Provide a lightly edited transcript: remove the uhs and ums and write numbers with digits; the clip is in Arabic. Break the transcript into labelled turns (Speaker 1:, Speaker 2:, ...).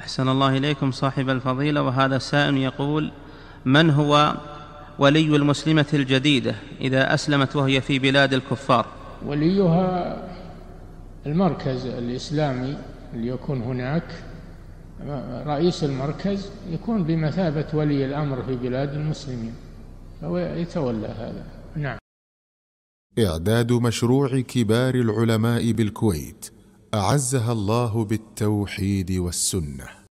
Speaker 1: أحسن الله إليكم صاحب الفضيلة. وهذا السائل يقول: من هو ولي المسلمة الجديدة إذا أسلمت وهي في بلاد الكفار؟
Speaker 2: وليها المركز الإسلامي اللي يكون هناك، رئيس المركز يكون بمثابة ولي الأمر في بلاد المسلمين، فهو يتولى هذا. نعم.
Speaker 3: إعداد مشروع كبار العلماء بالكويت أعزها الله بالتوحيد والسنة.